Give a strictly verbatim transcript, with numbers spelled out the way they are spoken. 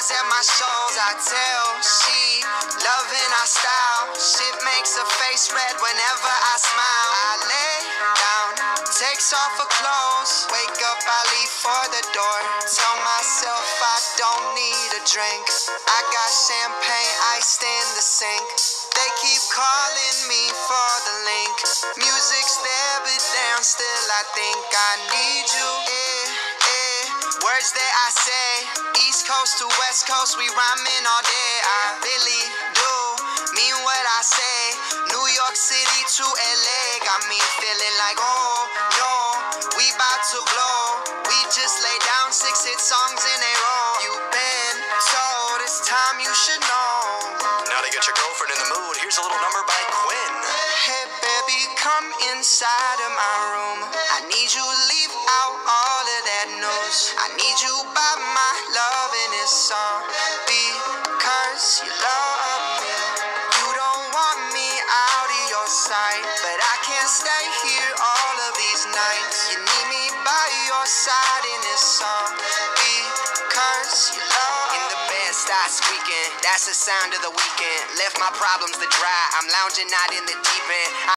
scars at my shows, I tell. She loving our style. Shit makes her face red whenever I smile. I lay down, takes off her clothes. Wake up, I leave for the door. Tell myself I don't need a drink. I got champagne iced in the sink. They keep calling me for the link. Music's there, but damn, still I think I need you. Eh, eh. Words that I say, East Coast to West Coast, we rhyming all day. I really do mean what I say. New York City to L A got me feeling like, oh no, we bout to blow. We just lay down six hit songs in a row. You've been told it's time you should know. Now to get your girlfriend in the mood, here's a little number by Quinn. Hey baby, come inside of my room. I need you to leave out all of that news. I need you by my love in this song. Because you love me. You don't want me out of your sight, but I can't stay here all of these nights. You need me by your side in this song. Because you love me. In the bed, start squeaking. That's the sound of the weekend. Left my problems to dry. I'm lounging out in the deep end.